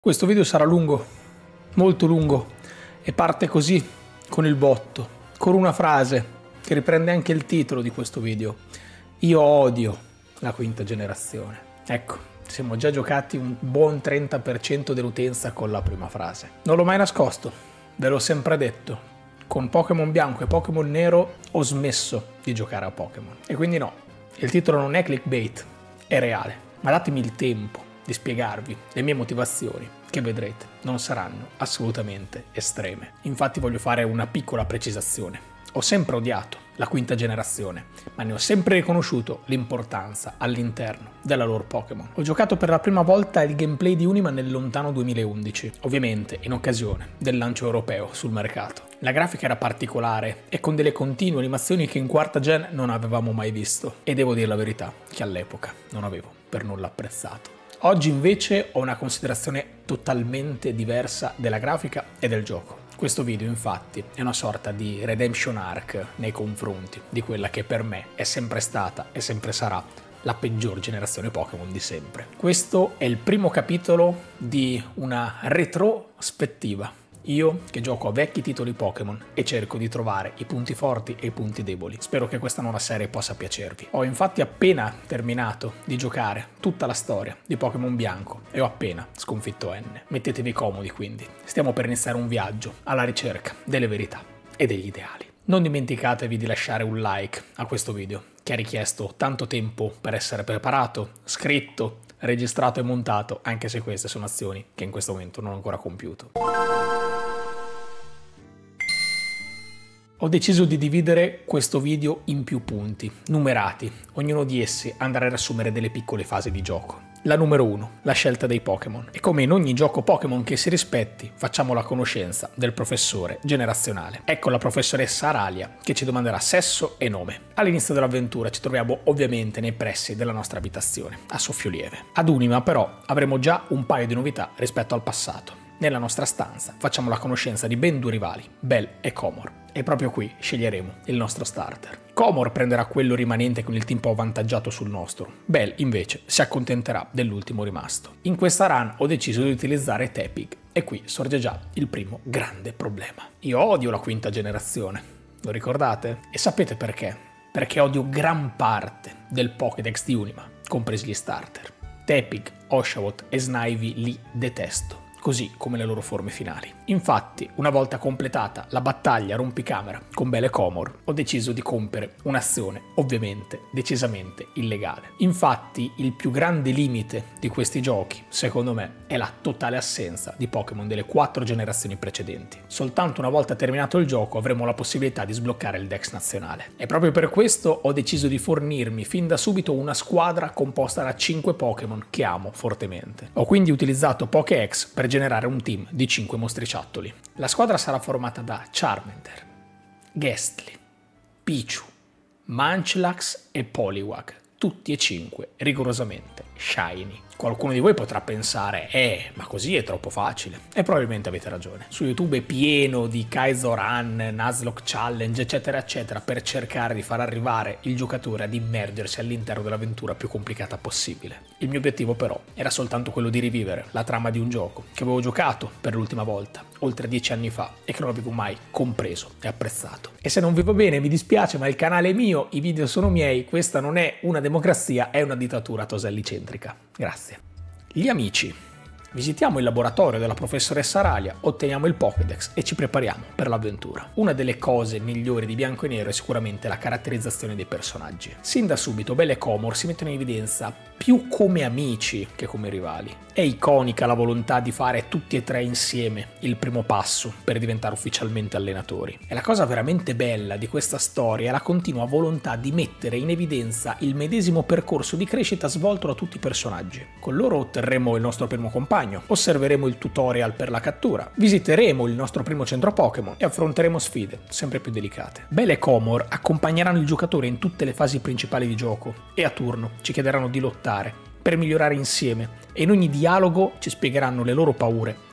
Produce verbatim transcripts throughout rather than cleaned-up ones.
Questo video sarà lungo, molto lungo, e parte così, con il botto, con una frase che riprende anche il titolo di questo video. Io odio la quinta generazione. Ecco, siamo già giocati un buon trenta per cento dell'utenza con la prima frase. Non l'ho mai nascosto, ve l'ho sempre detto. Con Pokémon bianco e Pokémon nero ho smesso di giocare a Pokémon. E quindi no, il titolo non è clickbait, è reale. Ma datemi il tempo di spiegarvi le mie motivazioni, che vedrete non saranno assolutamente estreme. Infatti voglio fare una piccola precisazione. Ho sempre odiato la quinta generazione, ma ne ho sempre riconosciuto l'importanza all'interno della lore Pokémon. Ho giocato per la prima volta il gameplay di Unima nel lontano duemilaundici, ovviamente in occasione del lancio europeo sul mercato. La grafica era particolare e con delle continue animazioni che in quarta gen non avevamo mai visto, e devo dire la verità che all'epoca non avevo per nulla apprezzato. Oggi invece ho una considerazione totalmente diversa della grafica e del gioco. Questo video infatti è una sorta di redemption arc nei confronti di quella che per me è sempre stata e sempre sarà la peggior generazione Pokémon di sempre. Questo è il primo capitolo di una retrospettiva. Io che gioco a vecchi titoli Pokémon e cerco di trovare i punti forti e i punti deboli. Spero che questa nuova serie possa piacervi. Ho infatti appena terminato di giocare tutta la storia di Pokémon bianco e ho appena sconfitto N. Mettetevi comodi quindi. Stiamo per iniziare un viaggio alla ricerca delle verità e degli ideali. Non dimenticatevi di lasciare un like a questo video, che ha richiesto tanto tempo per essere preparato, scritto, registrato e montato, anche se queste sono azioni che in questo momento non ho ancora compiuto. Ho deciso di dividere questo video in più punti, numerati. Ognuno di essi andrà a riassumere delle piccole fasi di gioco. La numero uno, la scelta dei Pokémon. E come in ogni gioco Pokémon che si rispetti, facciamo la conoscenza del professore generazionale. Ecco la professoressa Aralia, che ci domanderà sesso e nome. All'inizio dell'avventura ci troviamo ovviamente nei pressi della nostra abitazione, a Soffio-Lieve. Ad Unima però avremo già un paio di novità rispetto al passato. Nella nostra stanza facciamo la conoscenza di ben due rivali, Bell e Comor. E proprio qui sceglieremo il nostro starter. Comor prenderà quello rimanente con il team più avvantaggiato sul nostro. Bell invece si accontenterà dell'ultimo rimasto. In questa run ho deciso di utilizzare Tepig e qui sorge già il primo grande problema. Io odio la quinta generazione, lo ricordate? E sapete perché? Perché odio gran parte del Pokédex di Unima, compresi gli starter. Tepig, Oshawott e Snivy li detesto, così come le loro forme finali. Infatti, una volta completata la battaglia rompicamera con Bell e Comor, ho deciso di compiere un'azione ovviamente decisamente illegale. Infatti, il più grande limite di questi giochi, secondo me, è la totale assenza di Pokémon delle quattro generazioni precedenti. Soltanto una volta terminato il gioco avremo la possibilità di sbloccare il Dex nazionale. E proprio per questo ho deciso di fornirmi fin da subito una squadra composta da cinque Pokémon che amo fortemente. Ho quindi utilizzato Pokéx per generare un team di cinque mostriciattoli. La squadra sarà formata da Charmander, Gastly, Pichu, Munchlax e Poliwag, tutti e cinque rigorosamente shiny. Qualcuno di voi potrà pensare, eh, ma così è troppo facile. E probabilmente avete ragione. Su YouTube è pieno di Kaizo Run, Nuzlocke Challenge, eccetera, eccetera, per cercare di far arrivare il giocatore ad immergersi all'interno dell'avventura più complicata possibile. Il mio obiettivo però era soltanto quello di rivivere la trama di un gioco che avevo giocato per l'ultima volta, oltre dieci anni fa, e che non avevo mai compreso e apprezzato. E se non vi va bene, mi dispiace, ma il canale è mio, i video sono miei, questa non è una democrazia, è una dittatura tosellicentrica. Grazie. Gli amici. Visitiamo il laboratorio della professoressa Aralia, otteniamo il Pokédex e ci prepariamo per l'avventura. Una delle cose migliori di Bianco e Nero è sicuramente la caratterizzazione dei personaggi. Sin da subito Bell e Comor si mettono in evidenza più come amici che come rivali. È iconica la volontà di fare tutti e tre insieme il primo passo per diventare ufficialmente allenatori. E la cosa veramente bella di questa storia è la continua volontà di mettere in evidenza il medesimo percorso di crescita svolto da tutti i personaggi. Con loro otterremo il nostro primo compagno, osserveremo il tutorial per la cattura, visiteremo il nostro primo centro Pokémon e affronteremo sfide sempre più delicate. Bell e Comor accompagneranno il giocatore in tutte le fasi principali di gioco e a turno ci chiederanno di lottare per migliorare insieme e in ogni dialogo ci spiegheranno le loro paure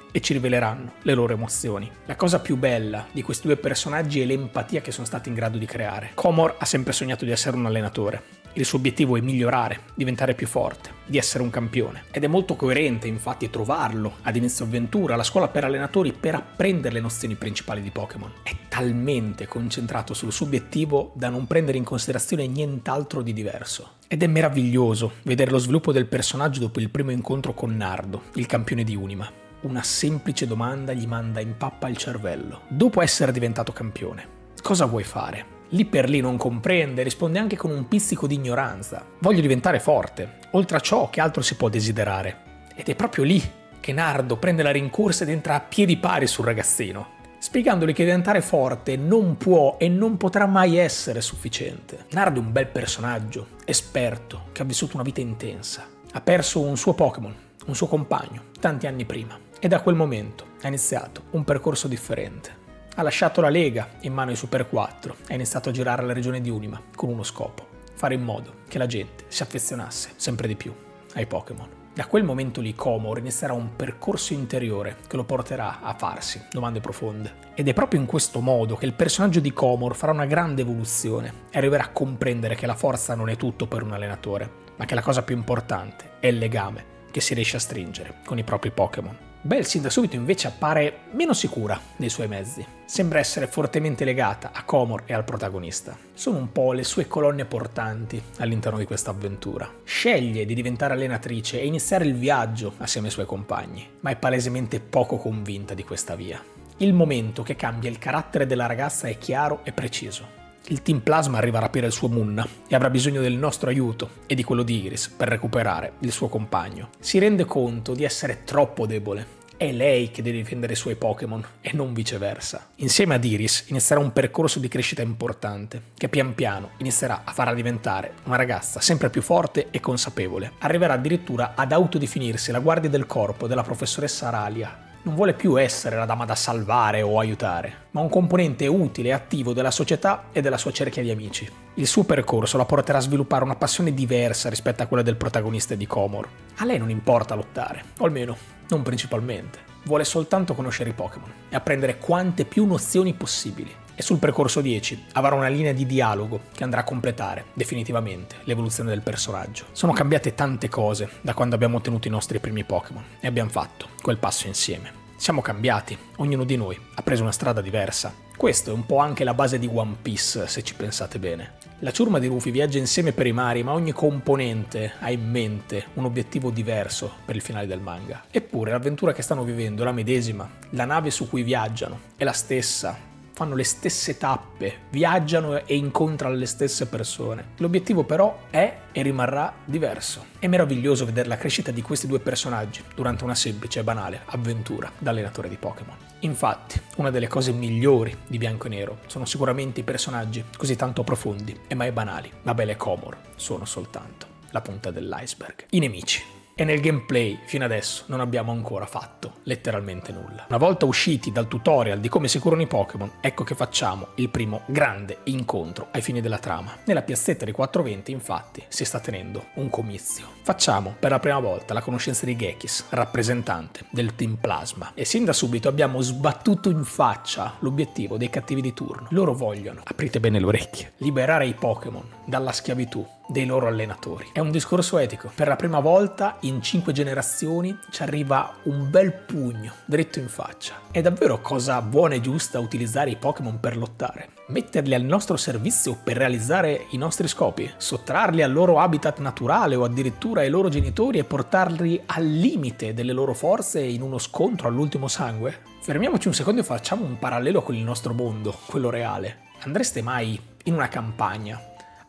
e ci riveleranno le loro emozioni. La cosa più bella di questi due personaggi è l'empatia che sono stati in grado di creare. Comor ha sempre sognato di essere un allenatore. Il suo obiettivo è migliorare, diventare più forte, di essere un campione. Ed è molto coerente, infatti, trovarlo ad inizio avventura alla scuola per allenatori per apprendere le nozioni principali di Pokémon. È talmente concentrato sul suo obiettivo da non prendere in considerazione nient'altro di diverso. Ed è meraviglioso vedere lo sviluppo del personaggio dopo il primo incontro con Nardo, il campione di Unima. Una semplice domanda gli manda in pappa il cervello. Dopo essere diventato campione, cosa vuoi fare? Lì per lì non comprende, risponde anche con un pizzico di ignoranza. Voglio diventare forte. Oltre a ciò, che altro si può desiderare? Ed è proprio lì che Nardo prende la rincorsa ed entra a piedi pari sul ragazzino, spiegandogli che diventare forte non può e non potrà mai essere sufficiente. Nardo è un bel personaggio, esperto, che ha vissuto una vita intensa. Ha perso un suo Pokémon, un suo compagno, tanti anni prima. E da quel momento ha iniziato un percorso differente. Ha lasciato la Lega in mano ai Super quattro e ha iniziato a girare la regione di Unima con uno scopo: fare in modo che la gente si affezionasse sempre di più ai Pokémon. Da quel momento lì Comor inizierà un percorso interiore che lo porterà a farsi domande profonde. Ed è proprio in questo modo che il personaggio di Comor farà una grande evoluzione e arriverà a comprendere che la forza non è tutto per un allenatore, ma che la cosa più importante è il legame che si riesce a stringere con i propri Pokémon. Belle sin da subito invece appare meno sicura dei suoi mezzi. Sembra essere fortemente legata a Comor e al protagonista. Sono un po' le sue colonne portanti all'interno di questa avventura. Sceglie di diventare allenatrice e iniziare il viaggio assieme ai suoi compagni, ma è palesemente poco convinta di questa via. Il momento che cambia il carattere della ragazza è chiaro e preciso. Il Team Plasma arriva a rapire il suo Munna e avrà bisogno del nostro aiuto e di quello di Iris per recuperare il suo compagno. Si rende conto di essere troppo debole. È lei che deve difendere i suoi Pokémon e non viceversa. Insieme ad Iris inizierà un percorso di crescita importante che pian piano inizierà a farla diventare una ragazza sempre più forte e consapevole. Arriverà addirittura ad autodefinirsi la guardia del corpo della professoressa Aralia. Non vuole più essere la dama da salvare o aiutare, ma un componente utile e attivo della società e della sua cerchia di amici. Il suo percorso la porterà a sviluppare una passione diversa rispetto a quella del protagonista di Comor. A lei non importa lottare, o almeno non principalmente. Vuole soltanto conoscere i Pokémon e apprendere quante più nozioni possibili. E sul percorso dieci avrà una linea di dialogo che andrà a completare definitivamente l'evoluzione del personaggio. Sono cambiate tante cose da quando abbiamo ottenuto i nostri primi Pokémon e abbiamo fatto quel passo insieme. Siamo cambiati, ognuno di noi ha preso una strada diversa. Questo è un po' anche la base di One Piece, se ci pensate bene. La ciurma di Rufy viaggia insieme per i mari, ma ogni componente ha in mente un obiettivo diverso per il finale del manga. Eppure l'avventura che stanno vivendo è la medesima, la nave su cui viaggiano è la stessa. Fanno le stesse tappe, viaggiano e incontrano le stesse persone. L'obiettivo però è e rimarrà diverso. È meraviglioso vedere la crescita di questi due personaggi durante una semplice e banale avventura da allenatore di Pokémon. Infatti, una delle cose migliori di Bianco e Nero sono sicuramente i personaggi così tanto profondi e mai banali. Mabel e Comor sono soltanto la punta dell'iceberg. I nemici. E nel gameplay, fino adesso, non abbiamo ancora fatto letteralmente nulla. Una volta usciti dal tutorial di come si curano i Pokémon, ecco che facciamo il primo grande incontro ai fini della trama. Nella piazzetta dei quattrocentoventi, infatti, si sta tenendo un comizio. Facciamo per la prima volta la conoscenza di Gekis, rappresentante del Team Plasma. E sin da subito abbiamo sbattuto in faccia l'obiettivo dei cattivi di turno. Loro vogliono, aprite bene le orecchie, liberare i Pokémon dalla schiavitù dei loro allenatori. È un discorso etico. Per la prima volta in cinque generazioni ci arriva un bel pugno dritto in faccia. È davvero cosa buona e giusta utilizzare i Pokémon per lottare? Metterli al nostro servizio per realizzare i nostri scopi? Sottrarli al loro habitat naturale o addirittura ai loro genitori e portarli al limite delle loro forze in uno scontro all'ultimo sangue? Fermiamoci un secondo e facciamo un parallelo con il nostro mondo, quello reale. Andreste mai in una campagna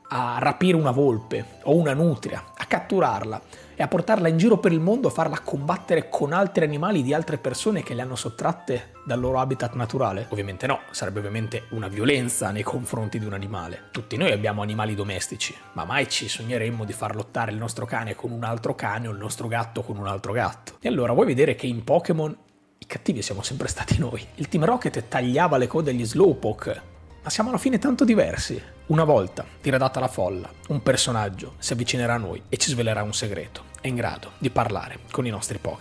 a rapire una volpe o una nutria, a catturarla e a portarla in giro per il mondo, a farla combattere con altri animali di altre persone che le hanno sottratte dal loro habitat naturale? Ovviamente no, sarebbe ovviamente una violenza nei confronti di un animale. Tutti noi abbiamo animali domestici, ma mai ci sogneremmo di far lottare il nostro cane con un altro cane o il nostro gatto con un altro gatto. E allora vuoi vedere che in Pokémon i cattivi siamo sempre stati noi. Il Team Rocket tagliava le code agli Slowpoke, ma siamo alla fine tanto diversi. Una volta diradata la folla, un personaggio si avvicinerà a noi e ci svelerà un segreto. È in grado di parlare con i nostri Pokémon.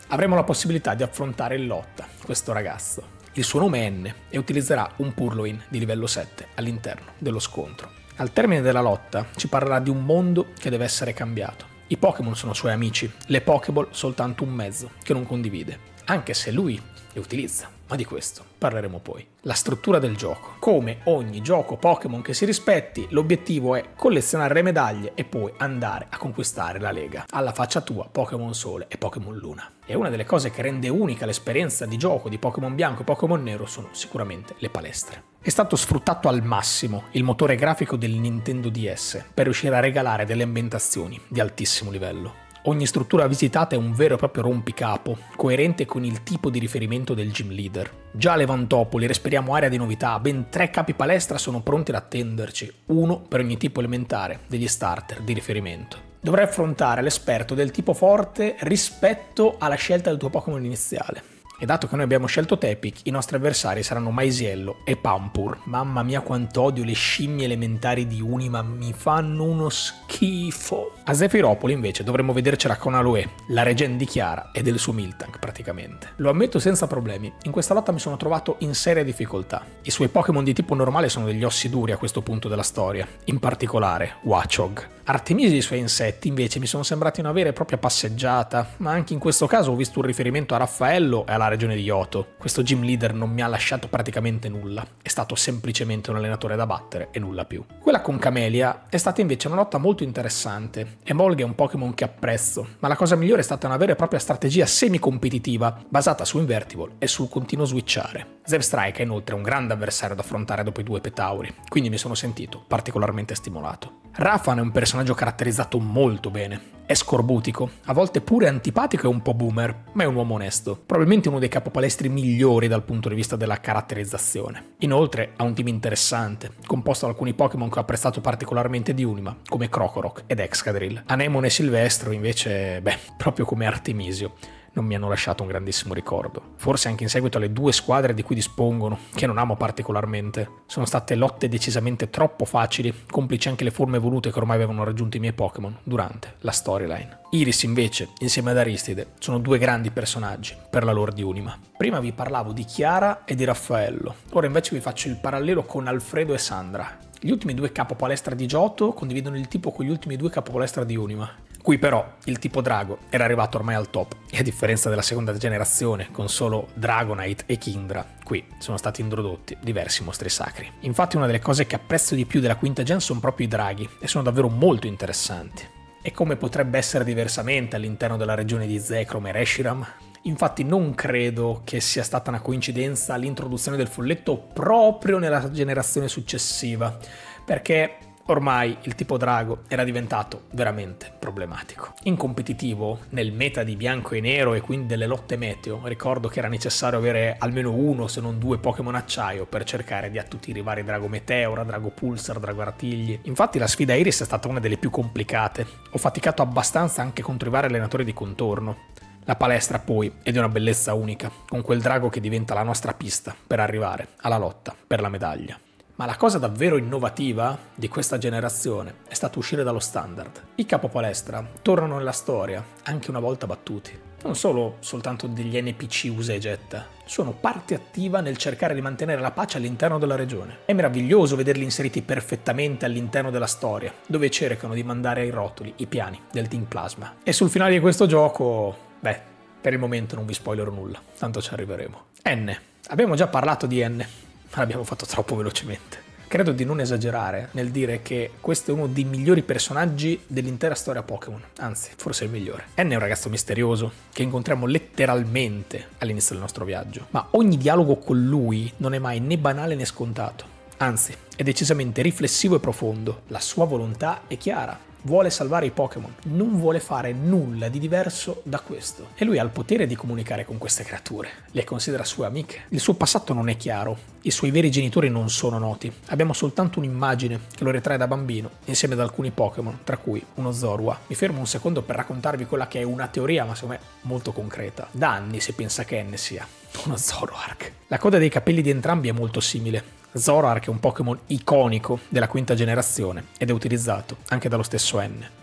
avremo la possibilità di affrontare in lotta questo ragazzo. Il suo nome è N e utilizzerà un Purloin di livello sette all'interno dello scontro. Al termine della lotta ci parlerà di un mondo che deve essere cambiato. I Pokémon sono suoi amici, le Pokéball soltanto un mezzo che non condivide, anche se lui le utilizza, ma di questo parleremo poi. La struttura del gioco. Come ogni gioco Pokémon che si rispetti, l'obiettivo è collezionare le medaglie e poi andare a conquistare la lega. Alla faccia tua, Pokémon Sole e Pokémon Luna. E una delle cose che rende unica l'esperienza di gioco di Pokémon Bianco e Pokémon Nero sono sicuramente le palestre. È stato sfruttato al massimo il motore grafico del Nintendo D S per riuscire a regalare delle ambientazioni di altissimo livello. Ogni struttura visitata è un vero e proprio rompicapo, coerente con il tipo di riferimento del gym leader. Già a Levantopoli respiriamo aria di novità, ben tre capi palestra sono pronti ad attenderci, uno per ogni tipo elementare degli starter di riferimento. Dovrai affrontare l'esperto del tipo forte rispetto alla scelta del tuo Pokémon iniziale. E dato che noi abbiamo scelto Tepic, i nostri avversari saranno Maisiello e Pampur. Mamma mia quanto odio le scimmie elementari di Unima, mi fanno uno schifo. A Zefiropoli invece dovremmo vedercela con Aloe, la regen di Chiara e del suo Miltank praticamente. Lo ammetto senza problemi, in questa lotta mi sono trovato in seria difficoltà. I suoi Pokémon di tipo normale sono degli ossi duri a questo punto della storia, in particolare Watchog. Artemisi e i suoi insetti invece mi sono sembrati una vera e propria passeggiata, ma anche in questo caso ho visto un riferimento a Raffaello e alla regione di Yoto. Questo gym leader non mi ha lasciato praticamente nulla, è stato semplicemente un allenatore da battere e nulla più. Quella con Camelia è stata invece una lotta molto interessante. Emolga è un Pokémon che apprezzo, ma la cosa migliore è stata una vera e propria strategia semi-competitiva basata su Invertible e sul continuo switchare. Zebstrike è inoltre un grande avversario da affrontare dopo i due Petauri, quindi mi sono sentito particolarmente stimolato. Rafan è un personaggio caratterizzato molto bene. È scorbutico, a volte pure antipatico e un po' boomer, ma è un uomo onesto, probabilmente uno dei capopalestri migliori dal punto di vista della caratterizzazione. Inoltre ha un team interessante, composto da alcuni Pokémon che ho apprezzato particolarmente di Unima, come Krokorok ed Excadrill. Anemone e Silvestro invece, beh, proprio come Artemisio, non mi hanno lasciato un grandissimo ricordo. Forse anche in seguito alle due squadre di cui dispongono, che non amo particolarmente. Sono state lotte decisamente troppo facili, complici anche le forme evolute che ormai avevano raggiunto i miei Pokémon durante la storyline. Iris invece, insieme ad Aristide, sono due grandi personaggi per la lore di Unima. Prima vi parlavo di Chiara e di Raffaello, ora invece vi faccio il parallelo con Alfredo e Sandra. Gli ultimi due capopalestra di Johto condividono il tipo con gli ultimi due capopalestra di Unima. Qui però il tipo Drago era arrivato ormai al top e a differenza della seconda generazione con solo Dragonite e Kingdra, qui sono stati introdotti diversi mostri sacri. Infatti una delle cose che apprezzo di più della quinta gen sono proprio i draghi e sono davvero molto interessanti. E come potrebbe essere diversamente all'interno della regione di Zekrom e Reshiram? Infatti non credo che sia stata una coincidenza l'introduzione del folletto proprio nella generazione successiva, perché ormai il tipo drago era diventato veramente problematico. In competitivo, nel meta di bianco e nero e quindi delle lotte meteo, ricordo che era necessario avere almeno uno se non due Pokémon acciaio per cercare di attutire i vari Drago Meteora, Drago Pulsar, Drago Artigli. Infatti la sfida Iris è stata una delle più complicate. Ho faticato abbastanza anche contro i vari allenatori di contorno. La palestra poi è di una bellezza unica, con quel drago che diventa la nostra pista per arrivare alla lotta per la medaglia. Ma la cosa davvero innovativa di questa generazione è stato uscire dallo standard. I capopalestra tornano nella storia, anche una volta battuti. Non solo soltanto degli N P C usa e getta, sono parte attiva nel cercare di mantenere la pace all'interno della regione. È meraviglioso vederli inseriti perfettamente all'interno della storia, dove cercano di mandare ai rotoli i piani del Team Plasma. E sul finale di questo gioco, beh, per il momento non vi spoilerò nulla, tanto ci arriveremo. N. Abbiamo già parlato di N. Ma l'abbiamo fatto troppo velocemente. Credo di non esagerare nel dire che questo è uno dei migliori personaggi dell'intera storia Pokémon, anzi, forse il migliore. N è un ragazzo misterioso che incontriamo letteralmente all'inizio del nostro viaggio, ma ogni dialogo con lui non è mai né banale né scontato, anzi, è decisamente riflessivo e profondo. La sua volontà è chiara. Vuole salvare i Pokémon, non vuole fare nulla di diverso da questo. E lui ha il potere di comunicare con queste creature, le considera sue amiche. Il suo passato non è chiaro, i suoi veri genitori non sono noti. Abbiamo soltanto un'immagine che lo ritrae da bambino, insieme ad alcuni Pokémon, tra cui uno Zorua. Mi fermo un secondo per raccontarvi quella che è una teoria, ma secondo me molto concreta. Da anni si pensa che N sia uno Zoroark. La coda dei capelli di entrambi è molto simile. Zoroark è un Pokémon iconico della quinta generazione ed è utilizzato anche dallo stesso N.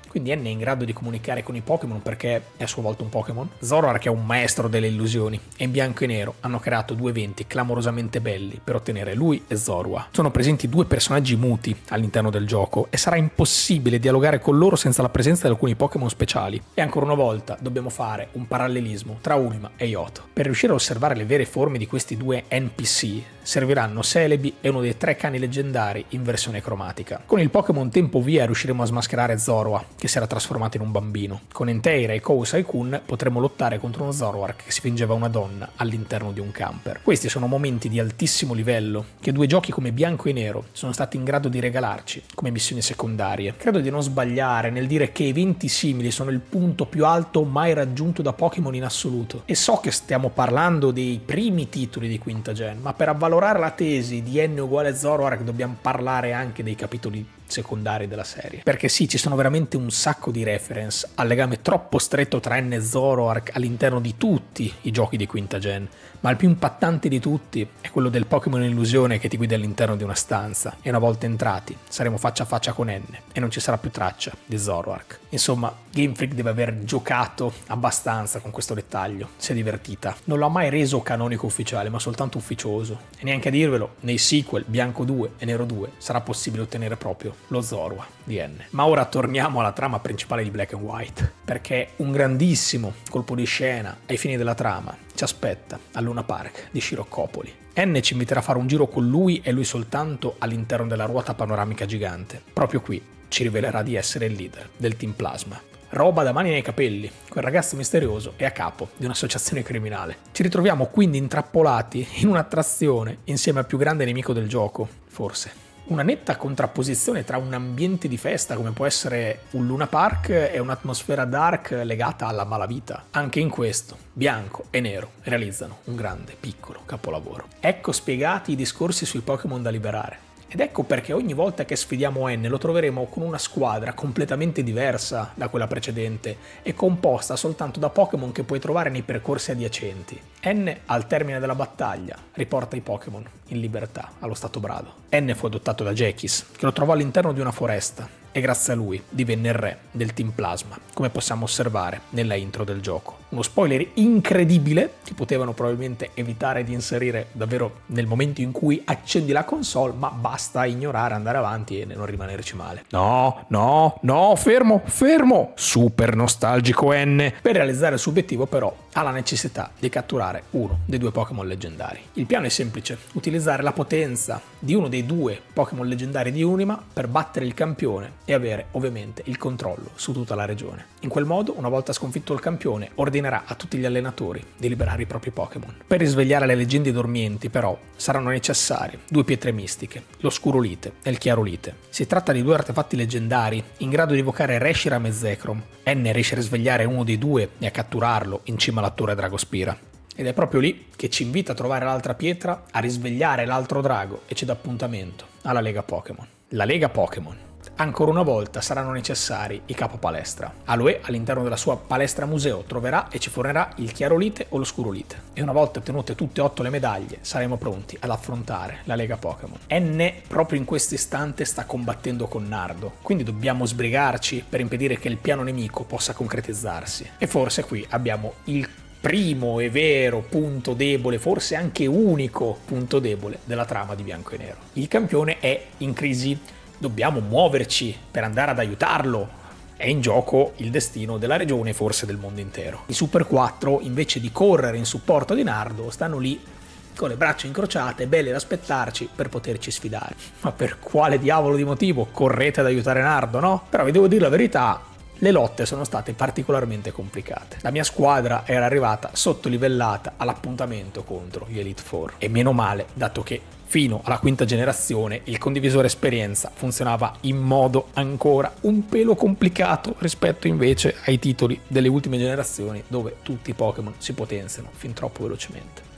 quindi N è in grado di comunicare con i Pokémon perché è a sua volta un Pokémon. Zoroark è un maestro delle illusioni e in bianco e nero hanno creato due eventi clamorosamente belli per ottenere lui e Zorua. Sono presenti due personaggi muti all'interno del gioco e sarà impossibile dialogare con loro senza la presenza di alcuni Pokémon speciali. E ancora una volta dobbiamo fare un parallelismo tra Ultima e Yoto. Per riuscire a osservare le vere forme di questi due N P C serviranno Celebi e uno dei tre cani leggendari in versione cromatica. Con il Pokémon Tempo Via riusciremo a smascherare Zorua, che si era trasformato in un bambino. Con Entei e Kousai-kun potremo lottare contro uno Zoroark che si fingeva una donna all'interno di un camper. Questi sono momenti di altissimo livello che due giochi come Bianco e Nero sono stati in grado di regalarci come missioni secondarie. Credo di non sbagliare nel dire che eventi simili sono il punto più alto mai raggiunto da Pokémon in assoluto. E so che stiamo parlando dei primi titoli di quinta gen, ma per avvalorare la tesi di N uguale Zoroark dobbiamo parlare anche dei capitoli secondari della serie, perché sì, ci sono veramente un sacco di reference al legame troppo stretto tra N e Zoroark all'interno di tutti i giochi di quinta gen, ma il più impattante di tutti è quello del Pokémon illusione che ti guida all'interno di una stanza e una volta entrati saremo faccia a faccia con N e non ci sarà più traccia di Zoroark. Insomma, Game Freak deve aver giocato abbastanza con questo dettaglio, si è divertita. Non l'ha mai reso canonico ufficiale, ma soltanto ufficioso, e neanche a dirvelo, nei sequel Bianco due e Nero due sarà possibile ottenere proprio lo Zorua di N. Ma ora torniamo alla trama principale di Black and White, perché un grandissimo colpo di scena ai fini della trama ci aspetta al Luna Park di Sciroccopoli. N ci inviterà a fare un giro con lui e lui soltanto all'interno della ruota panoramica gigante. Proprio qui ci rivelerà di essere il leader del Team Plasma. Roba da mani nei capelli, quel ragazzo misterioso è a capo di un'associazione criminale. Ci ritroviamo quindi intrappolati in un'attrazione insieme al più grande nemico del gioco, forse. Una netta contrapposizione tra un ambiente di festa come può essere un Luna Park e un'atmosfera dark legata alla malavita. Anche in questo, Bianco e Nero realizzano un grande, piccolo capolavoro. Ecco spiegati i discorsi sui Pokémon da liberare. Ed ecco perché ogni volta che sfidiamo N lo troveremo con una squadra completamente diversa da quella precedente e composta soltanto da Pokémon che puoi trovare nei percorsi adiacenti. N, al termine della battaglia, riporta i Pokémon in libertà allo stato brado. N fu adottato da Jekis, che lo trovò all'interno di una foresta, e grazie a lui divenne il re del Team Plasma, come possiamo osservare nella intro del gioco. Uno spoiler incredibile che potevano probabilmente evitare di inserire davvero nel momento in cui accendi la console, ma basta ignorare, andare avanti e non rimanerci male. No, no, no, fermo, fermo! Super nostalgico N! Per realizzare il suo obiettivo però ha la necessità di catturare uno dei due Pokémon leggendari. Il piano è semplice, utilizzare la potenza di uno dei due Pokémon leggendari di Unima per battere il campione e avere ovviamente il controllo su tutta la regione. In quel modo, una volta sconfitto il campione, ordinerà a tutti gli allenatori di liberare i propri Pokémon. Per risvegliare le leggende dormienti però saranno necessarie due pietre mistiche, l'Oscurolite e il Chiarolite. Si tratta di due artefatti leggendari in grado di evocare Reshiram e Zekrom. N riesce a risvegliare uno dei due e a catturarlo in cima alla torre Dragospira. Ed è proprio lì che ci invita a trovare l'altra pietra, a risvegliare l'altro drago e ci dà appuntamento alla Lega Pokémon. La Lega Pokémon. Ancora una volta saranno necessari i capo palestra. Aloe all'interno della sua palestra museo troverà e ci fornirà il Chiarolite o l'Oscurolite. E una volta ottenute tutte e otto le medaglie saremo pronti ad affrontare la Lega Pokémon. N proprio in questo istante sta combattendo con Nardo, quindi dobbiamo sbrigarci per impedire che il piano nemico possa concretizzarsi. E forse qui abbiamo il primo e vero punto debole, forse anche unico punto debole della trama di Bianco e Nero. Il campione è in crisi. Dobbiamo muoverci per andare ad aiutarlo. È in gioco il destino della regione e forse del mondo intero. I Super quattro, invece di correre in supporto di Nardo, stanno lì con le braccia incrociate, belli ad aspettarci per poterci sfidare. Ma per quale diavolo di motivo correte ad aiutare Nardo, no? Però vi devo dire la verità, le lotte sono state particolarmente complicate. La mia squadra era arrivata sottolivellata all'appuntamento contro gli Elite Four. E meno male, dato che fino alla quinta generazione il condivisore esperienza funzionava in modo ancora un pelo complicato rispetto invece ai titoli delle ultime generazioni dove tutti i Pokémon si potenziano fin troppo velocemente.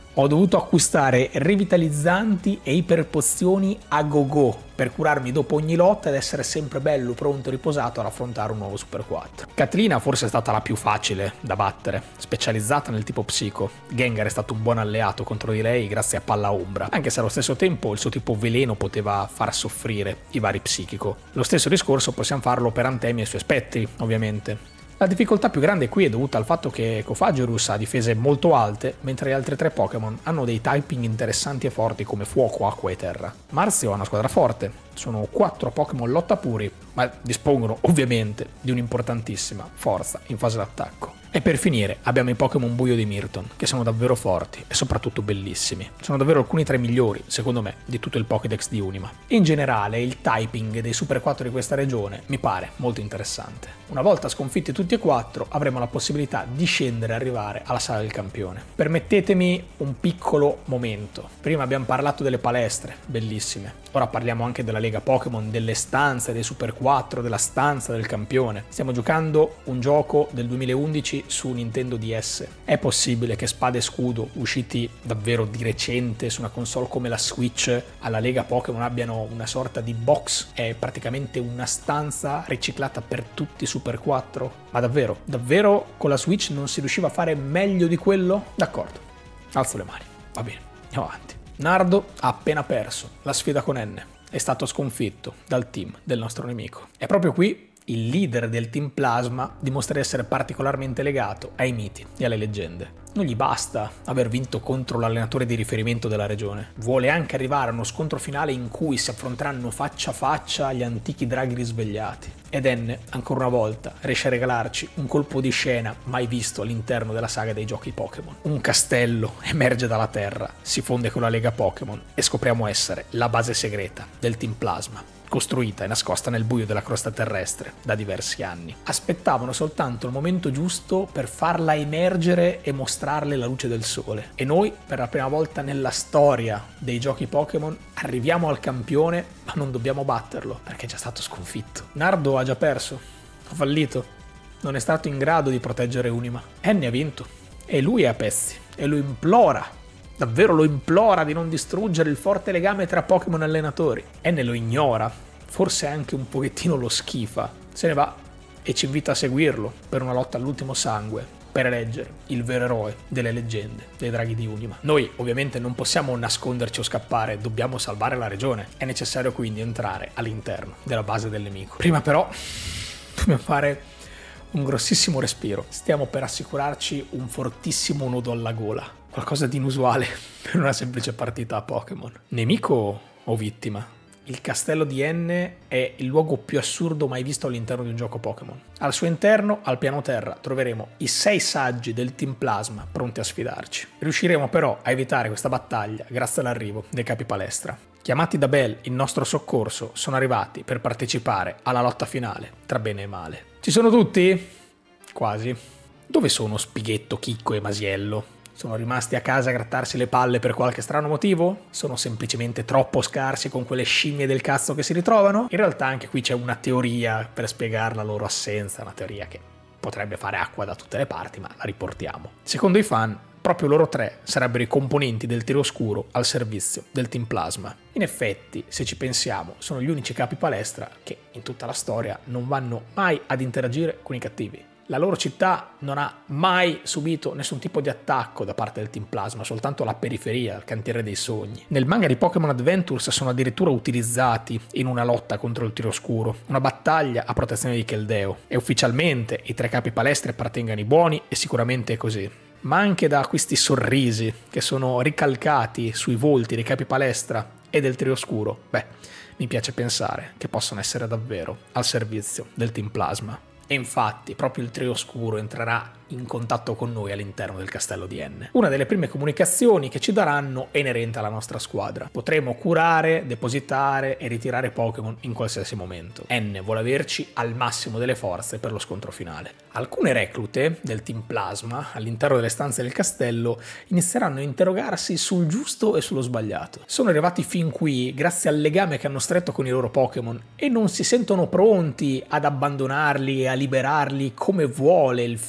Ho dovuto acquistare rivitalizzanti e iperpozioni a go-go per curarmi dopo ogni lotta ed essere sempre bello, pronto e riposato ad affrontare un nuovo Super quattro. Catlina forse è stata la più facile da battere, specializzata nel tipo psico. Gengar è stato un buon alleato contro di lei grazie a Palla Ombra, anche se allo stesso tempo il suo tipo veleno poteva far soffrire i vari psichico. Lo stesso discorso possiamo farlo per Antemi e i suoi spettri, ovviamente. La difficoltà più grande qui è dovuta al fatto che Ecofagirus ha difese molto alte, mentre gli altri tre Pokémon hanno dei typing interessanti e forti come fuoco, acqua e terra. Marzio ha una squadra forte, sono quattro Pokémon lotta puri, ma dispongono ovviamente di un'importantissima forza in fase d'attacco. E per finire abbiamo i Pokémon Buio di Mirton, che sono davvero forti e soprattutto bellissimi. Sono davvero alcuni tra i migliori, secondo me, di tutto il Pokédex di Unima. In generale il typing dei Super quattro di questa regione mi pare molto interessante. Una volta sconfitti tutti e quattro avremo la possibilità di scendere e arrivare alla sala del campione. Permettetemi un piccolo momento. Prima abbiamo parlato delle palestre, bellissime. Ora parliamo anche della Lega Pokémon, delle stanze dei Super quattro, della stanza del campione. Stiamo giocando un gioco del duemilaundici su Nintendo D S. È possibile che Spada e Scudo, usciti davvero di recente su una console come la Switch, alla Lega Pokémon abbiano una sorta di box? È praticamente una stanza riciclata per tutti i Super quattro? Ma davvero? Davvero con la Switch non si riusciva a fare meglio di quello? D'accordo, alzo le mani, va bene, andiamo avanti. Nardo ha appena perso la sfida con N, è stato sconfitto dal team del nostro nemico. E proprio qui il leader del Team Plasma dimostra di essere particolarmente legato ai miti e alle leggende. Non gli basta aver vinto contro l'allenatore di riferimento della regione, vuole anche arrivare a uno scontro finale in cui si affronteranno faccia a faccia gli antichi draghi risvegliati. Ed N, ancora una volta, riesce a regalarci un colpo di scena mai visto all'interno della saga dei giochi Pokémon. Un castello emerge dalla terra, si fonde con la Lega Pokémon e scopriamo essere la base segreta del Team Plasma, costruita e nascosta nel buio della crosta terrestre da diversi anni. Aspettavano soltanto il momento giusto per farla emergere e mostrarle la luce del sole. E noi, per la prima volta nella storia dei giochi Pokémon, arriviamo al campione, ma non dobbiamo batterlo, perché è già stato sconfitto. Nardo ha già perso, ha fallito, non è stato in grado di proteggere Unima. N ha vinto, e lui è a pezzi, e lo implora. Davvero lo implora di non distruggere il forte legame tra Pokémon e allenatori. N lo ignora, forse anche un pochettino lo schifa. Se ne va e ci invita a seguirlo per una lotta all'ultimo sangue, per eleggere il vero eroe delle leggende dei draghi di Unima. Noi ovviamente non possiamo nasconderci o scappare, dobbiamo salvare la regione. È necessario quindi entrare all'interno della base del nemico. Prima però dobbiamo fare un grossissimo respiro. Stiamo per assicurarci un fortissimo nodo alla gola. Qualcosa di inusuale per una semplice partita a Pokémon. Nemico o vittima? Il castello di N è il luogo più assurdo mai visto all'interno di un gioco Pokémon. Al suo interno, al piano terra, troveremo i sei saggi del Team Plasma pronti a sfidarci. Riusciremo però a evitare questa battaglia grazie all'arrivo dei capi palestra. Chiamati da Bell in nostro soccorso, sono arrivati per partecipare alla lotta finale tra bene e male. Ci sono tutti? Quasi. Dove sono Spighetto, Chicco e Masiello? Sono rimasti a casa a grattarsi le palle per qualche strano motivo? Sono semplicemente troppo scarsi con quelle scimmie del cazzo che si ritrovano? In realtà anche qui c'è una teoria per spiegare la loro assenza, una teoria che potrebbe fare acqua da tutte le parti, ma la riportiamo. Secondo i fan, proprio loro tre sarebbero i componenti del tiro oscuro al servizio del Team Plasma. In effetti, se ci pensiamo, sono gli unici capi palestra che in tutta la storia non vanno mai ad interagire con i cattivi. La loro città non ha mai subito nessun tipo di attacco da parte del Team Plasma, soltanto la periferia, il cantiere dei sogni. Nel manga di Pokémon Adventures sono addirittura utilizzati in una lotta contro il tiro oscuro, una battaglia a protezione di Keldeo. E ufficialmente i tre capi palestra appartengono ai buoni e sicuramente è così. Ma anche da questi sorrisi che sono ricalcati sui volti dei capi palestra e del trio oscuro, beh, mi piace pensare che possono essere davvero al servizio del Team Plasma. E infatti proprio il trio oscuro entrerà in contatto con noi all'interno del castello di N. Una delle prime comunicazioni che ci daranno è inerente alla nostra squadra. Potremo curare, depositare e ritirare Pokémon in qualsiasi momento. N vuole averci al massimo delle forze per lo scontro finale. Alcune reclute del Team Plasma all'interno delle stanze del castello inizieranno a interrogarsi sul giusto e sullo sbagliato. Sono arrivati fin qui grazie al legame che hanno stretto con i loro Pokémon e non si sentono pronti ad abbandonarli e a liberarli come vuole il fine,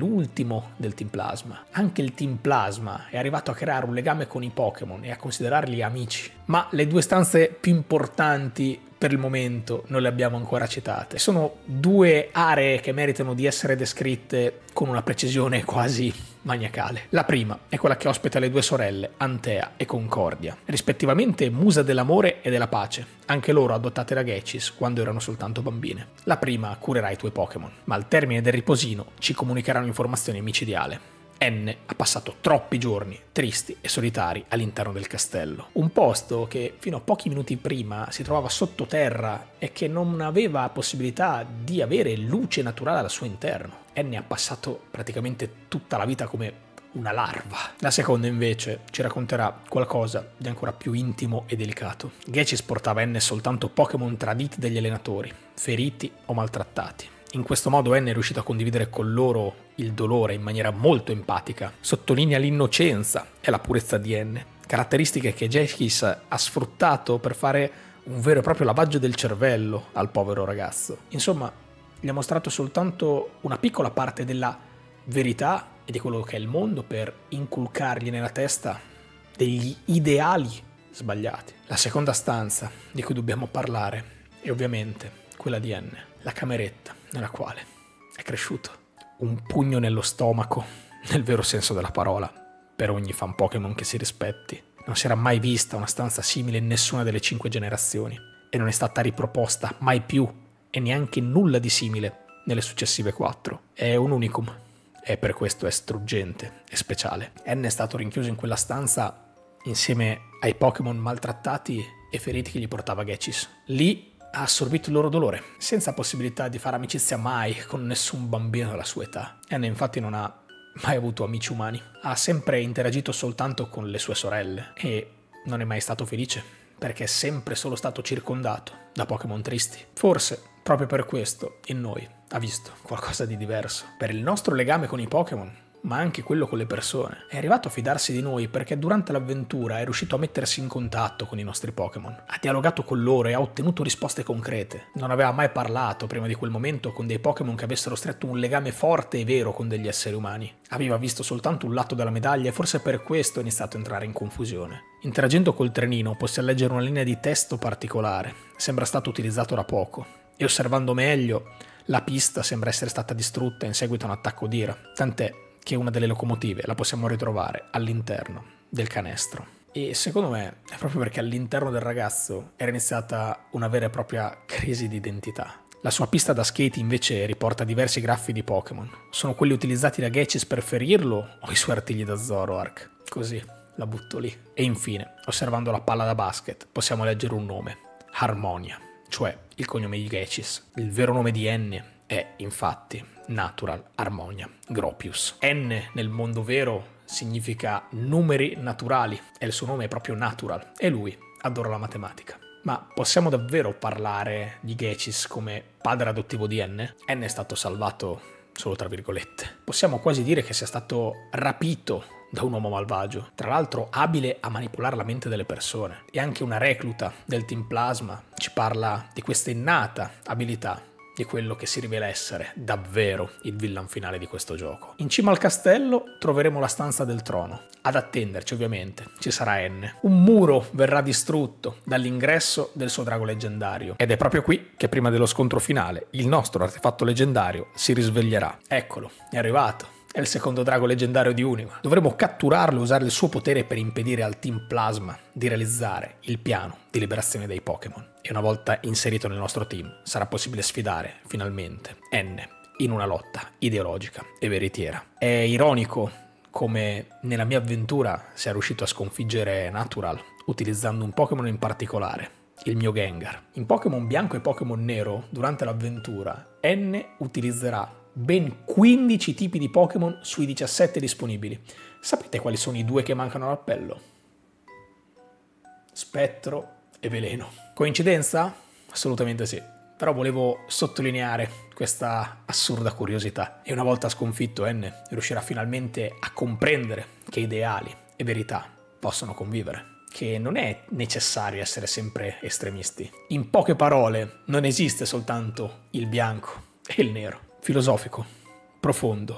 l'ultimo del Team Plasma. Anche il Team Plasma è arrivato a creare un legame con i Pokémon e a considerarli amici. Ma le due stanze più importanti per il momento non le abbiamo ancora citate. Sono due aree che meritano di essere descritte con una precisione quasi maniacale. La prima è quella che ospita le due sorelle, Antea e Concordia, rispettivamente musa dell'amore e della pace, anche loro adottate da Gechis quando erano soltanto bambine. La prima curerà i tuoi Pokémon, ma al termine del riposino ci comunicheranno informazioni micidiali. N ha passato troppi giorni tristi e solitari all'interno del castello, un posto che fino a pochi minuti prima si trovava sottoterra e che non aveva possibilità di avere luce naturale al suo interno. N ha passato praticamente tutta la vita come una larva. La seconda invece ci racconterà qualcosa di ancora più intimo e delicato. Gechis portava a N soltanto Pokémon traditi dagli allenatori, feriti o maltrattati. In questo modo N è riuscito a condividere con loro il dolore in maniera molto empatica. Sottolinea l'innocenza e la purezza di N, caratteristiche che Gechis ha sfruttato per fare un vero e proprio lavaggio del cervello al povero ragazzo. Insomma, gli ha mostrato soltanto una piccola parte della verità e di quello che è il mondo per inculcargli nella testa degli ideali sbagliati. La seconda stanza di cui dobbiamo parlare è ovviamente quella di N, la cameretta nella quale è cresciuto. Un pugno nello stomaco, nel vero senso della parola, per ogni fan Pokémon che si rispetti. Non si era mai vista una stanza simile in nessuna delle cinque generazioni e non è stata riproposta mai più e neanche nulla di simile nelle successive quattro. È un unicum e per questo è struggente e speciale. N è stato rinchiuso in quella stanza insieme ai Pokémon maltrattati e feriti che gli portava Gechis. Lì ha assorbito il loro dolore, senza possibilità di fare amicizia mai con nessun bambino della sua età. N infatti non ha mai avuto amici umani, ha sempre interagito soltanto con le sue sorelle e non è mai stato felice perché è sempre solo stato circondato da Pokémon tristi. Forse proprio per questo in noi ha visto qualcosa di diverso. Per il nostro legame con i Pokémon, ma anche quello con le persone. È arrivato a fidarsi di noi perché durante l'avventura è riuscito a mettersi in contatto con i nostri Pokémon. Ha dialogato con loro e ha ottenuto risposte concrete. Non aveva mai parlato prima di quel momento con dei Pokémon che avessero stretto un legame forte e vero con degli esseri umani. Aveva visto soltanto un lato della medaglia e forse per questo è iniziato a entrare in confusione. Interagendo col trenino possiamo leggere una linea di testo particolare. Sembra stato utilizzato da poco. E osservando meglio, la pista sembra essere stata distrutta in seguito a un attacco d'ira. Tant'è che una delle locomotive la possiamo ritrovare all'interno del canestro. E secondo me è proprio perché all'interno del ragazzo era iniziata una vera e propria crisi di identità. La sua pista da skate invece riporta diversi graffi di Pokémon. Sono quelli utilizzati da Gechis per ferirlo o i suoi artigli da Zoroark. Così la butto lì. E infine, osservando la palla da basket, possiamo leggere un nome. Harmonia, cioè il cognome di Gechis. Il vero nome di N è infatti Natural Harmonia Gropius. N nel mondo vero significa numeri naturali e il suo nome è proprio Natural e lui adora la matematica. Ma possiamo davvero parlare di Gechis come padre adottivo di N? N è stato salvato solo tra virgolette. Possiamo quasi dire che sia stato rapito da un uomo malvagio, tra l'altro abile a manipolare la mente delle persone. E anche una recluta del Team Plasma ci parla di questa innata abilità, di quello che si rivela essere davvero il villain finale di questo gioco. In cima al castello troveremo la stanza del trono. Ad attenderci ovviamente ci sarà N. Un muro verrà distrutto dall'ingresso del suo drago leggendario ed è proprio qui che prima dello scontro finale il nostro artefatto leggendario si risveglierà. Eccolo, è arrivato. È il secondo drago leggendario di Unima. Dovremo catturarlo e usare il suo potere per impedire al Team Plasma di realizzare il piano di liberazione dei Pokémon. E una volta inserito nel nostro team sarà possibile sfidare, finalmente, N in una lotta ideologica e veritiera. È ironico come nella mia avventura sia riuscito a sconfiggere Natural utilizzando un Pokémon in particolare, il mio Gengar. In Pokémon Bianco e Pokémon Nero, durante l'avventura, N utilizzerà ben quindici tipi di Pokémon sui diciassette disponibili. Sapete quali sono i due che mancano all'appello? Spettro e Veleno. Coincidenza? Assolutamente sì. Però volevo sottolineare questa assurda curiosità. E una volta sconfitto N, riuscirà finalmente a comprendere che ideali e verità possono convivere. Che non è necessario essere sempre estremisti. In poche parole, non esiste soltanto il bianco e il nero. Filosofico, profondo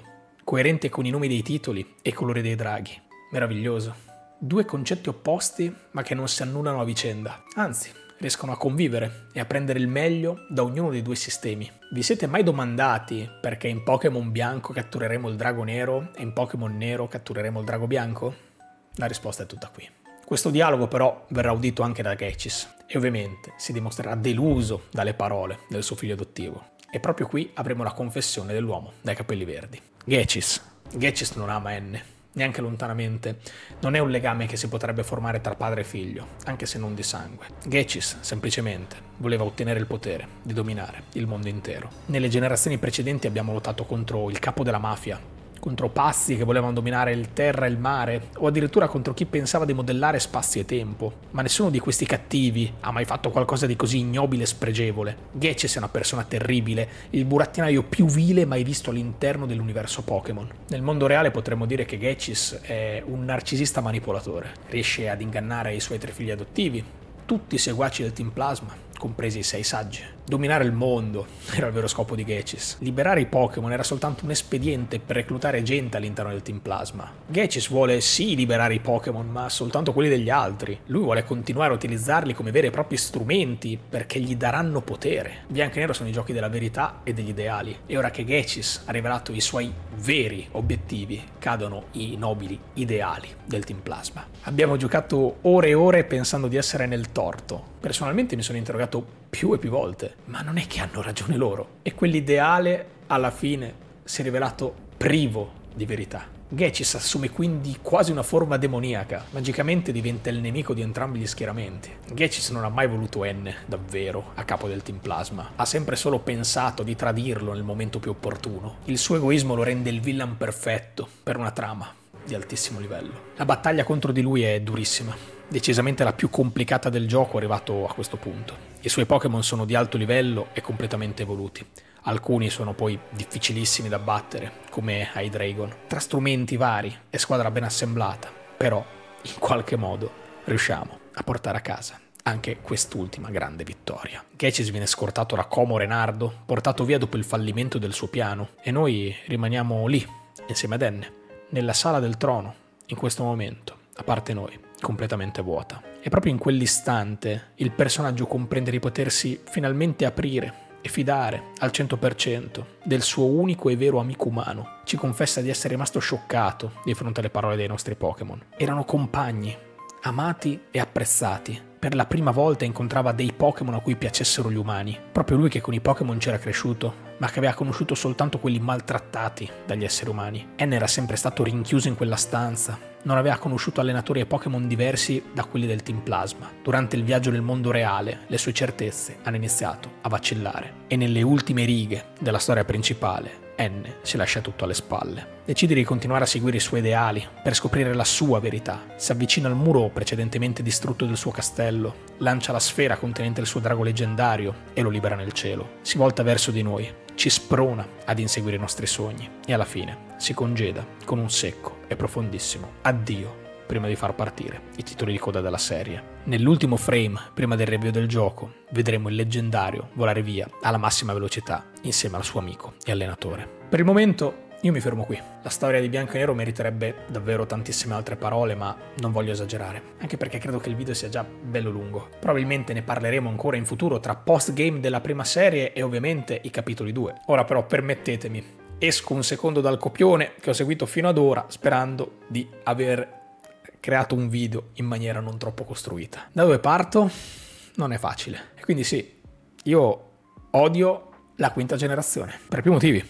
coerente con i nomi dei titoli e i colori dei draghi. Meraviglioso. Due concetti opposti ma che non si annullano a vicenda, anzi riescono a convivere e a prendere il meglio da ognuno dei due sistemi. Vi siete mai domandati perché in Pokémon bianco cattureremo il drago nero e in Pokémon nero cattureremo il drago bianco? La risposta è tutta qui. Questo dialogo però verrà udito anche da Gechis e ovviamente si dimostrerà deluso dalle parole del suo figlio adottivo. E proprio qui avremo la confessione dell'uomo dai capelli verdi. Gechis. Gechis non ama N, neanche lontanamente. Non è un legame che si potrebbe formare tra padre e figlio, anche se non di sangue. Gechis, semplicemente, voleva ottenere il potere di dominare il mondo intero. Nelle generazioni precedenti abbiamo lottato contro il capo della mafia, contro pazzi che volevano dominare il terra e il mare, o addirittura contro chi pensava di modellare spazio e tempo. Ma nessuno di questi cattivi ha mai fatto qualcosa di così ignobile e spregevole. Gechis è una persona terribile, il burattinaio più vile mai visto all'interno dell'universo Pokémon. Nel mondo reale potremmo dire che Gechis è un narcisista manipolatore. Riesce ad ingannare i suoi tre figli adottivi, tutti i seguaci del Team Plasma, compresi i sei saggi. Dominare il mondo era il vero scopo di Gechis. Liberare i Pokémon era soltanto un espediente per reclutare gente all'interno del Team Plasma. Gechis vuole sì liberare i Pokémon, ma soltanto quelli degli altri. Lui vuole continuare a utilizzarli come veri e propri strumenti perché gli daranno potere. Bianco e Nero sono i giochi della verità e degli ideali. E ora che Gechis ha rivelato i suoi veri obiettivi, cadono i nobili ideali del Team Plasma. Abbiamo giocato ore e ore pensando di essere nel torto. Personalmente mi sono interrogato più e più volte, ma non è che hanno ragione loro. E quell'ideale alla fine si è rivelato privo di verità. Gechis assume quindi quasi una forma demoniaca, magicamente diventa il nemico di entrambi gli schieramenti. Gechis non ha mai voluto N, davvero, a capo del Team Plasma. Ha sempre solo pensato di tradirlo nel momento più opportuno. Il suo egoismo lo rende il villain perfetto per una trama di altissimo livello. La battaglia contro di lui è durissima, decisamente la più complicata del gioco arrivato a questo punto. I suoi Pokémon sono di alto livello e completamente evoluti. Alcuni sono poi difficilissimi da battere, come Hydreigon. Tra strumenti vari e squadra ben assemblata, però in qualche modo riusciamo a portare a casa anche quest'ultima grande vittoria. Gechis viene scortato da Como Renardo, portato via dopo il fallimento del suo piano, e noi rimaniamo lì, insieme ad N, nella sala del trono, in questo momento, a parte noi, completamente vuota. E proprio in quell'istante il personaggio comprende di potersi finalmente aprire e fidare al cento per cento del suo unico e vero amico umano. Ci confessa di essere rimasto scioccato di fronte alle parole dei nostri Pokémon. Erano compagni, amati e apprezzati. Per la prima volta incontrava dei Pokémon a cui piacessero gli umani. Proprio lui che con i Pokémon c'era cresciuto, ma che aveva conosciuto soltanto quelli maltrattati dagli esseri umani. N era sempre stato rinchiuso in quella stanza. Non aveva conosciuto allenatori e Pokémon diversi da quelli del Team Plasma. Durante il viaggio nel mondo reale, le sue certezze hanno iniziato a vacillare. E nelle ultime righe della storia principale, N si lascia tutto alle spalle. Decide di continuare a seguire i suoi ideali per scoprire la sua verità. Si avvicina al muro precedentemente distrutto del suo castello, lancia la sfera contenente il suo drago leggendario e lo libera nel cielo. Si volta verso di noi, ci sprona ad inseguire i nostri sogni e alla fine si congeda con un secco e profondissimo addio prima di far partire i titoli di coda della serie. Nell'ultimo frame, prima del review del gioco, vedremo il leggendario volare via alla massima velocità insieme al suo amico e allenatore. Per il momento io mi fermo qui. La storia di Bianco e Nero meriterebbe davvero tantissime altre parole, ma non voglio esagerare, anche perché credo che il video sia già bello lungo. Probabilmente ne parleremo ancora in futuro tra post-game della prima serie e ovviamente i capitoli due. Ora però permettetemi, esco un secondo dal copione che ho seguito fino ad ora, sperando di aver creato un video in maniera non troppo costruita. Da dove parto? Non è facile. E quindi sì, io odio la quinta generazione, per più motivi.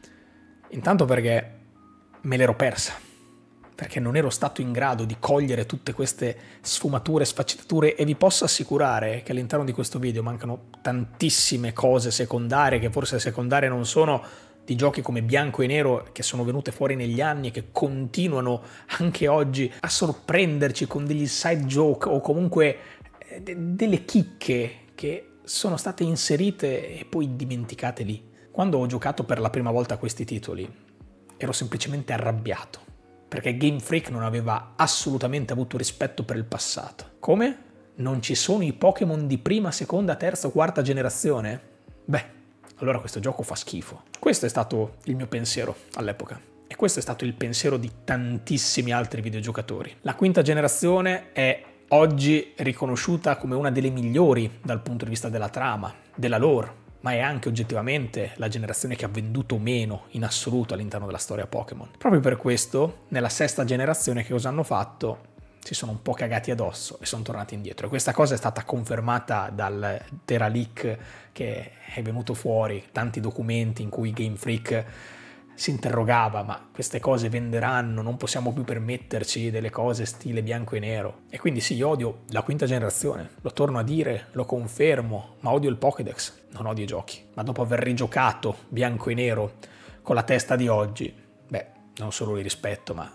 Intanto perché me l'ero persa, perché non ero stato in grado di cogliere tutte queste sfumature, sfaccettature, e vi posso assicurare che all'interno di questo video mancano tantissime cose secondarie, che forse secondarie non sono, di giochi come Bianco e Nero che sono venute fuori negli anni e che continuano anche oggi a sorprenderci con degli side joke o comunque de- delle chicche che sono state inserite e poi dimenticate lì. Quando ho giocato per la prima volta questi titoli ero semplicemente arrabbiato perché Game Freak non aveva assolutamente avuto rispetto per il passato. Come? Non ci sono i Pokémon di prima, seconda, terza o quarta generazione? Beh, allora questo gioco fa schifo. Questo è stato il mio pensiero all'epoca. E questo è stato il pensiero di tantissimi altri videogiocatori. La quinta generazione è oggi riconosciuta come una delle migliori dal punto di vista della trama, della lore, ma è anche oggettivamente la generazione che ha venduto meno in assoluto all'interno della storia Pokémon. Proprio per questo, nella sesta generazione, che cosa hanno fatto? Si sono un po' cagati addosso e sono tornati indietro. E questa cosa è stata confermata dal Tera Leak che è venuto fuori, tanti documenti in cui Game Freak si interrogava: ma queste cose venderanno, non possiamo più permetterci delle cose stile bianco e nero. E quindi sì, io odio la quinta generazione, lo torno a dire, lo confermo, ma odio il Pokédex, non odio i giochi. Ma dopo aver rigiocato bianco e nero con la testa di oggi, beh, non solo li rispetto, ma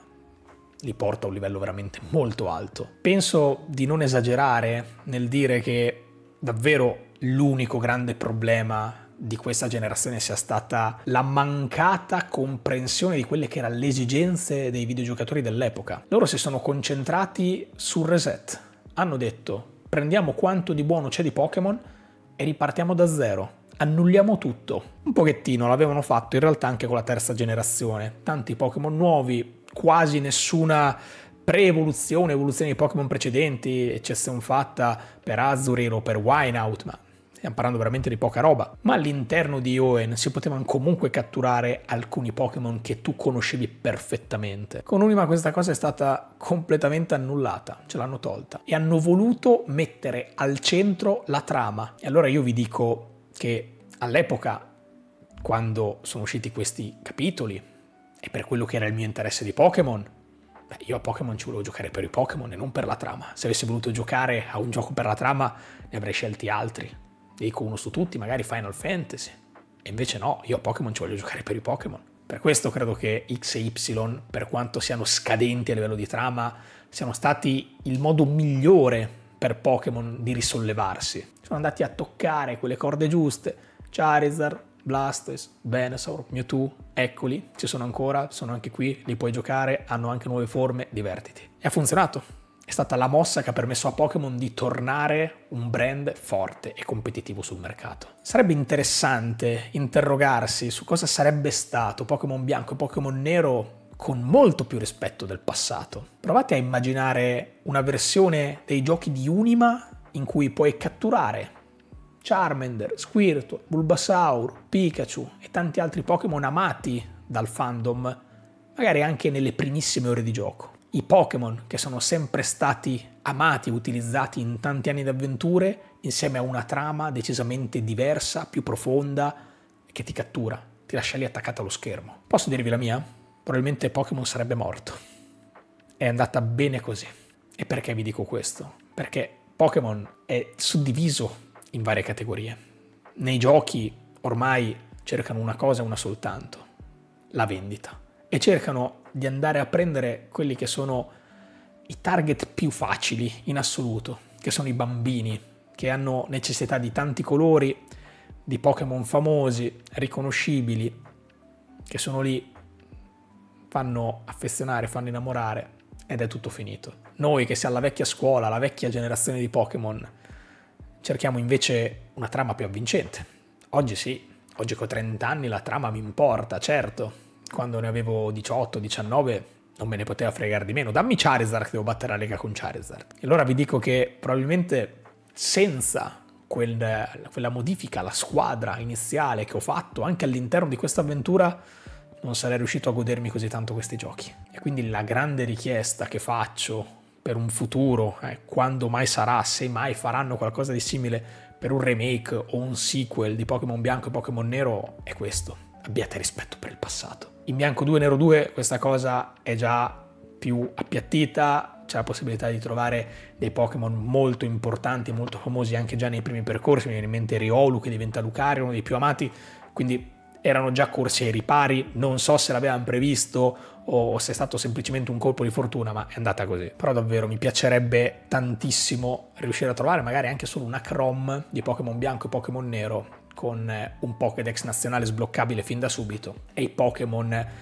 li porto a un livello veramente molto alto. Penso di non esagerare nel dire che davvero l'unico grande problema di questa generazione sia stata la mancata comprensione di quelle che erano le esigenze dei videogiocatori dell'epoca. Loro si sono concentrati sul reset, hanno detto: prendiamo quanto di buono c'è di Pokémon e ripartiamo da zero, annulliamo tutto. Un pochettino l'avevano fatto in realtà anche con la terza generazione, tanti Pokémon nuovi, quasi nessuna pre-evoluzione, evoluzione di Pokémon precedenti, eccezione fatta per Azurill o per Wynaut, ma stiamo parlando veramente di poca roba. Ma all'interno di Hoenn si potevano comunque catturare alcuni Pokémon che tu conoscevi perfettamente. Con Unima questa cosa è stata completamente annullata, ce l'hanno tolta. E hanno voluto mettere al centro la trama. E allora io vi dico che all'epoca, quando sono usciti questi capitoli, e per quello che era il mio interesse di Pokémon, beh, io a Pokémon ci volevo giocare per i Pokémon e non per la trama. Se avessi voluto giocare a un gioco per la trama, ne avrei scelti altri. Dico uno su tutti, magari Final Fantasy. E invece no, io a Pokémon ci voglio giocare per i Pokémon. Per questo credo che X e Y, per quanto siano scadenti a livello di trama, siano stati il modo migliore per Pokémon di risollevarsi. Sono andati a toccare quelle corde giuste. Charizard, Blastoise, Venusaur, Mewtwo, eccoli, ci sono ancora, sono anche qui, li puoi giocare, hanno anche nuove forme, divertiti. E ha funzionato. È stata la mossa che ha permesso a Pokémon di tornare un brand forte e competitivo sul mercato. Sarebbe interessante interrogarsi su cosa sarebbe stato Pokémon bianco e Pokémon nero con molto più rispetto del passato. Provate a immaginare una versione dei giochi di Unima in cui puoi catturare Charmander, Squirtle, Bulbasaur, Pikachu e tanti altri Pokémon amati dal fandom, magari anche nelle primissime ore di gioco. I Pokémon che sono sempre stati amati e utilizzati in tanti anni di avventure, insieme a una trama decisamente diversa, più profonda, che ti cattura, ti lascia lì attaccata allo schermo. Posso dirvi la mia? Probabilmente Pokémon sarebbe morto. È andata bene così. E perché vi dico questo? Perché Pokémon è suddiviso in varie categorie. Nei giochi ormai cercano una cosa e una soltanto: la vendita. E cercano di andare a prendere quelli che sono i target più facili in assoluto, che sono i bambini, che hanno necessità di tanti colori, di Pokémon famosi, riconoscibili, che sono lì, fanno affezionare, fanno innamorare, ed è tutto finito. Noi che siamo la vecchia scuola, la vecchia generazione di Pokémon, cerchiamo invece una trama più avvincente. Oggi sì, oggi con trenta anni la trama mi importa, certo. Quando ne avevo diciotto diciannove non me ne poteva fregare di meno. Dammi Charizard che devo battere la lega con Charizard. E allora vi dico che probabilmente senza quel, quella modifica alla squadra iniziale che ho fatto anche all'interno di questa avventura, non sarei riuscito a godermi così tanto questi giochi. E quindi la grande richiesta che faccio per un futuro, eh, quando mai sarà, se mai faranno qualcosa di simile per un remake o un sequel di Pokémon Bianco e Pokémon Nero, è questo: abbiate rispetto per il passato. In Bianco due Nero due questa cosa è già più appiattita, c'è la possibilità di trovare dei Pokémon molto importanti, molto famosi anche già nei primi percorsi. Mi viene in mente Riolu che diventa Lucario, uno dei più amati, quindi erano già corsi ai ripari. Non so se l'avevano previsto o se è stato semplicemente un colpo di fortuna, ma è andata così. Però davvero mi piacerebbe tantissimo riuscire a trovare magari anche solo una Chrome di Pokémon Bianco e Pokémon Nero, con un Pokédex nazionale sbloccabile fin da subito, e i Pokémon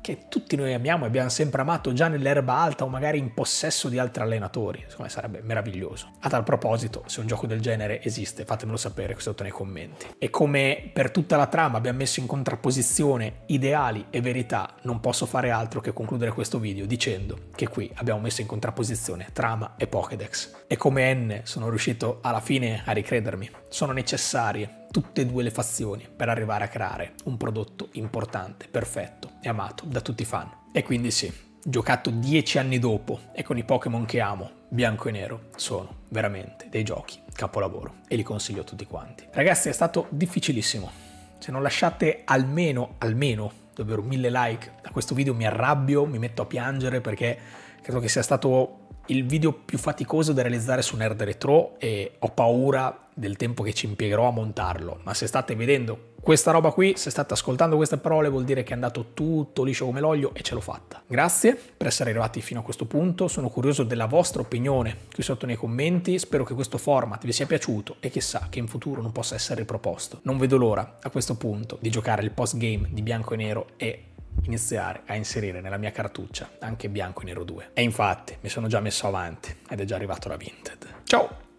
che tutti noi amiamo e abbiamo sempre amato già nell'erba alta o magari in possesso di altri allenatori. Secondo me sarebbe meraviglioso. A tal proposito, se un gioco del genere esiste, fatemelo sapere qui sotto nei commenti. E come per tutta la trama abbiamo messo in contrapposizione ideali e verità, non posso fare altro che concludere questo video dicendo che qui abbiamo messo in contrapposizione trama e Pokédex. E come N sono riuscito alla fine a ricredermi. Sono necessarie tutte e due le fazioni per arrivare a creare un prodotto importante, perfetto e amato da tutti i fan. E quindi sì, giocato dieci anni dopo e con i Pokémon che amo, bianco e nero, sono veramente dei giochi capolavoro e li consiglio a tutti quanti. Ragazzi, è stato difficilissimo. Se non lasciate almeno, almeno, davvero mille like a questo video mi arrabbio, mi metto a piangere perché credo che sia stato il video più faticoso da realizzare su Nerd Retro e ho paura del tempo che ci impiegherò a montarlo, ma se state vedendo questa roba qui, se state ascoltando queste parole, vuol dire che è andato tutto liscio come l'olio e ce l'ho fatta. Grazie per essere arrivati fino a questo punto, sono curioso della vostra opinione qui sotto nei commenti, spero che questo format vi sia piaciuto e chissà che in futuro non possa essere riproposto. Non vedo l'ora a questo punto di giocare il post game di Bianco e Nero e iniziare a inserire nella mia cartuccia anche Bianco e Nero due. E infatti mi sono già messo avanti ed è già arrivato la Vinted. Ciao!